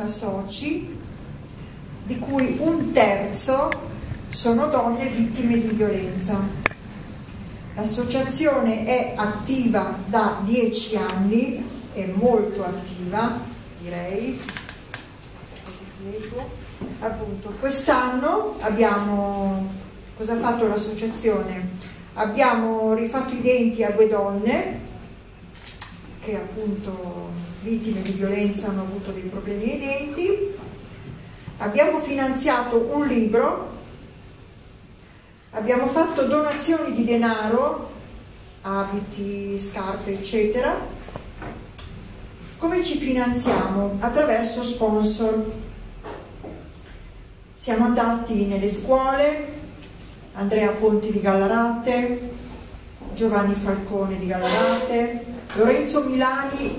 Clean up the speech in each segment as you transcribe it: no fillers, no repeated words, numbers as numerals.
60 soci, di cui un terzo sono donne vittime di violenza. L'associazione è attiva da 10 anni, è molto attiva, direi. Appunto, quest'anno cosa ha fatto l'associazione? Abbiamo rifatto i denti a 2 donne che appunto vittime di violenza hanno avuto dei problemi ai denti. Abbiamo finanziato un libro, abbiamo fatto donazioni di denaro, abiti, scarpe, eccetera. Come ci finanziamo? Attraverso sponsor. Siamo andati nelle scuole, Andrea Ponti di Gallarate, Giovanni Falcone di Gallarate, Lorenzo Milani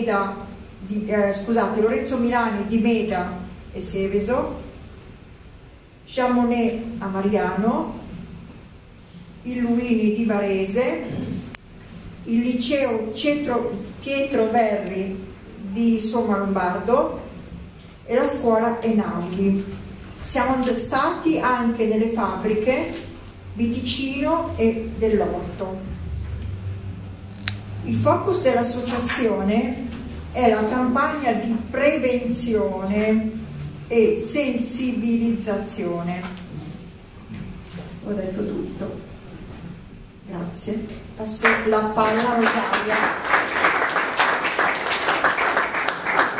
di Meda e Seveso, Jean Monnet a Mariano, il Luini di Varese, il liceo Pietro Verri di Somma Lombardo e la scuola Einaudi. Siamo stati anche nelle fabbriche di Ticino e dell'Orto. Il focus dell'associazione è la campagna di prevenzione e sensibilizzazione. Ho detto tutto. Grazie. Passo la palla a Rosaria.